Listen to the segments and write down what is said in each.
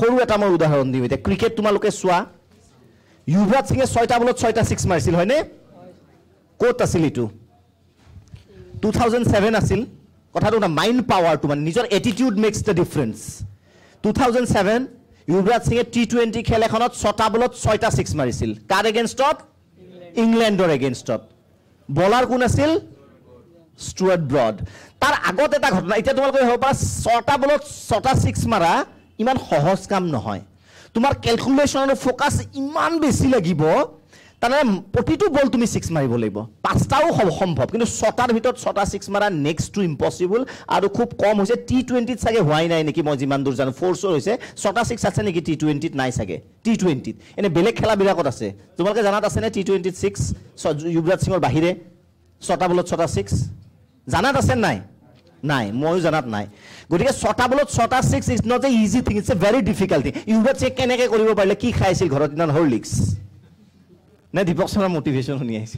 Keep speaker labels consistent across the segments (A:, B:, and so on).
A: সৰু এটা মই উদাহৰণ দিম এতিয়া ক্ৰিকেট তোমালোকে চোৱা युवराज सिंह 6টা বলত 6টা 6 মাৰিছিল হয়নে কোট আছিল ইটো 2007 আছিল কথাটো না মাইন্ড পাৱাৰ টু মানে নিজৰ attitude makes the difference 2007 Yuvraj Singh टी20 খেল এখনত 6টা বলত 6টা 6 মাৰিছিল কাৰ এগেইনষ্টত ইংল্যান্ডৰ এগেইনষ্টত বলাৰ কোন আছিল স্টুয়ার্ট ব্ৰড তাৰ আগত এটা ঘটনা এতিয়া তোমালোকে হ'ব পাৰা 6টা বলত 6টা 6 মাৰা ইমান সহজ কাম নহয় তোমাৰ ক্যালকুলেশন আৰু ফোকাস ইমান বেছি লাগিব তাৰে প্ৰতিটো বল তুমি 6 মাৰিব লাগিব পাঁচটাও সম্ভৱ কিন্তু 6টাৰ ভিতৰত 6টা 6 মাৰা নেক্সট টু ইম্পসিবল আৰু খুব কম হৈছে টি20 ত সাগে হোৱাই নাই নেকি মই যিমান দূৰ জানো ফোৰ্সৰ হৈছে 6টা 6 আছে নেকি টি20 ত নাই সাগে টি20 ত এনে বেলেগ খেলা বিৰাকত আছে তোমালোকে জানাত আছে নে টি20 ত 6 युवराज सिंहৰ বাহিৰে 6টা বলত 6টা 6 জানাত আছে নাই নাই মই জানাত নাই গটিকে 6টা বলত 6টা 6 is not a easy thing it's a very difficult thing Yuvraj Singh কেনেকৈ কৰিব পাৰিলে কি খাইছিল ঘৰত ইমান হৰলিক্স নে দীপক শৰ্মাৰ মোটিভেশন শুনি আহিছিল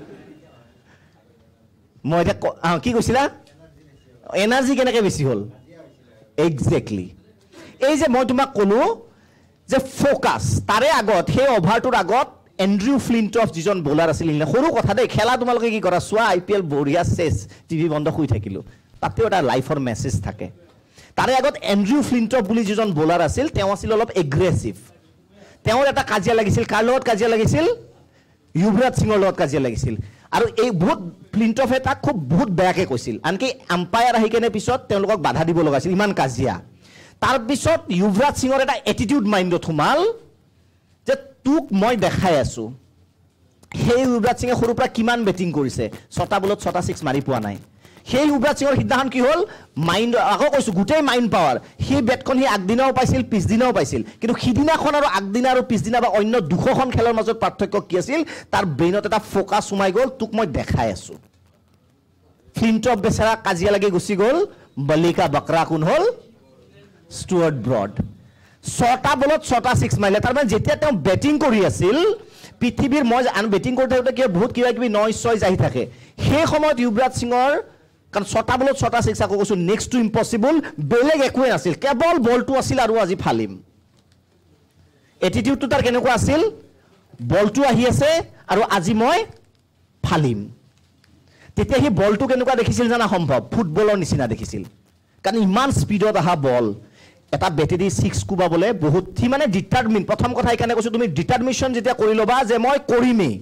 A: মই এটা কি কৈছিলা এনাৰ্জি কেনেকৈ বেছি হল এক্স্যাক্টলি এই যে মই তোমাক কলো যে ফোকাস তাৰে আগত হে ওভাৰটোৰ আগত এন্ড্ৰু ফ্লিন্টফ যিজন বোলাৰ আছিল সৰু কথা দে খেলা তোমালোকে কি কৰা চোৱা আইপিএল বঢ়িয়া চেছ টিভি বন্ধ হৈ থাকিলো তাতেও এটা লাইফৰ মেছেজ থাকে তাৰে আগত এন্ড্ৰু ফ্লিন্টফ বুলি যিজন বোলাৰ আছিল তেওঁ আছিল অলপ এগ্ৰেছিভ তেওঁৰ এটা কাজিয়া লাগিছিল কাৰ লগত কাজিয়া লাগিছিল युवराज सिंहৰ লগত কাজিয়া লাগিছিল আৰু এই বহুত ফ্লিন্টফে তাক খুব বহুত বেয়াকে কৈছিল আনকি এম্পায়াৰ আহি কেনে পিছত তেওঁলোকক বাধা দিব লগাছিল ইমান কাজিয়া তাৰ পিছত युवराज सिंहৰ এটা এটিটিউড মাইন্ডত সোমাল যে তুক মই দেখাই আছো হে युवराज सिंहे সৰুৰ পৰা কিমান বেটিং কৰিছে 6টা বলত 6টা 6 মাৰি পোৱা নাই সেই युवराज सिंहৰ সিদ্ধান্ত কি হল মাইন্ড আকৌ কৈছো গুটেই মাইন্ড পাৱাৰ হে বেটখন হি আগদিনাও পাইছিল পিছদিনাও পাইছিল কিন্তু সিদিনাখন আৰু আগদিনা আৰু পিছদিনা বা অন্য দুখন খেলৰ মাজত পাৰ্থক্য কি আছিল তাৰ ব্ৰেইনত এটা ফোকাস সোমাই গল তুক মই দেখাই আছো ফ্লিন্টফ বেচাৰা কাজিয়া লাগি গুচি গল বলিকা বকৰা কোন হল স্টুয়ার্ট ব্ৰড 6টা বলত 6টা 6 মাৰিলে তাৰ মানে যেতিয়া তেওঁ বেটিং কৰি আছিল পৃথিৱীৰ মই আন বেটিং কৰি থাকোতে কি বহুত কিবা কিবি নয় ছয় আহি থাকে সেই সময়ত युवराज सिंहৰ কাৰণ 6টা বলত 6টা 6 আকৌ কৈছো নেক্সট টু ইম্পসিবল বেলেগ একোৱে আছিল কেৱল বলটো আছিল আৰু আজি ফালিম এটিটিউডটো তাৰ কেনেকুৱা আছিল বলটো আহি আছে আৰু আজি মই ফালিম তেতিয়া হি বলটো কেনেকুৱা দেখিছিল জানা সম্ভৱ ফুটবলৰ নিচিনা দেখিছিল কাৰণ ইমান স্পিডত আহা বল এটা বেটেৰী 6 কুবাবলে বহুত থি মানে ডিটাৰমিন প্ৰথম কথা এখানে কৈছো তুমি ডিটাৰমিনেশন যেতিয়া কৰি লবা যে মই কৰিমেই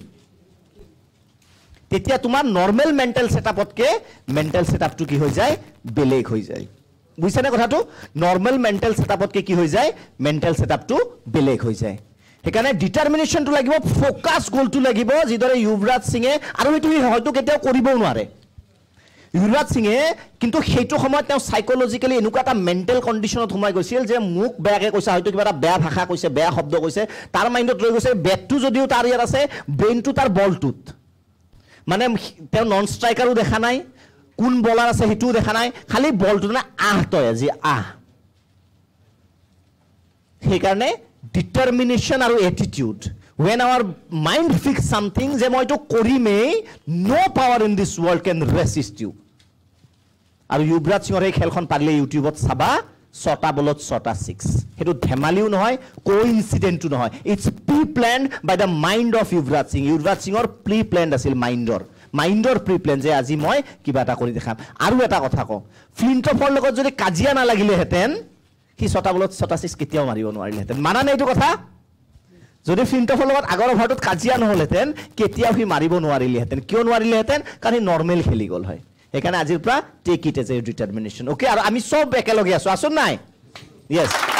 A: তেতিয়া তোমাৰ নরমাল মেন্টাল সেটআপতকে মেন্টাল সেটআপটো কি হৈ যায় বেলেগ হৈ যায় বুঝছানে কথাটো নরমাল মেন্টাল সেটআপতকে কি হৈ যায় মেন্টাল সেটআপটো বেলেগ হৈ যায় হেকানে ডিটাৰমিনেশনটো লাগিব ফোকাস গোলটো লাগিব যিদৰে युवराज सिंहे আৰু এটো হয়তো কেতিয়াও কৰিবও নোৱাৰে युवराज सिंहे কিন্তু সেইটো সময়ত তেওঁ সাইকোলজিক্যালি এনেকুৱা এটা মেন্টাল কন্ডিশনত সোমাই গৈছিল যে মুখ বেয়াকে কৈছে হয়তো কিবা এটা বেয়া ভাষা কৈছে বেয়া শব্দ কৈছে তাৰ মাইন্ডত ৰৈ গৈছে বেটটো যদিও তাৰ ইয়াত আছে ব্ৰেইনটো তাৰ বলটোত মানে তেওঁ নন স্ট্রাইকারও দেখা নাই কোন বলার আছে হেতুও দেখা নাই খালি বলটো না তয় আজি সেই কারণে ডিটারমিনেশন আর attitude when our mind fix something যে মই তো কৰিমেই no power in this world can resist you আৰু युवराज सिंहৰ এই খেলখন পাৰিলে ইউটিউবত চাবা 6টা বলত 6টা 6 হেতু ধেমালিও নহয় কোইনসিডেন্টও নহয় its preplanned by the mind of Yuvraj सिंहৰ প্ৰি প্ল্যান্ড আছিল মাইন্ডৰ প্ৰি প্ল্যান যে আজি মই কিবা এটা কৰি দেখাম আৰু এটা কথা কও ফ্লিন্টফৰ লগত যদি কাজিয়া না লাগিলে হেতেন কি 6টা বলত 6টা 6 কেতিয়াও মাৰিব নোৱাৰিলে হেতেন মানা নাই এইটো কথা যদি ফ্লিন্টফৰ লগত আগৰ ওভাৰটোত কাজিয়া নহলহেতেন কেতিয়াও হি মাৰিব নোৱাৰিলে হেতেন কিয় নোৱাৰিলে হেতেন কাৰণ হি নরমাল খেলি গল হয় এখানে আজিৰ পৰা take it as a determination okay আৰু আমি সব একেলগে আছো নাই ইয়েস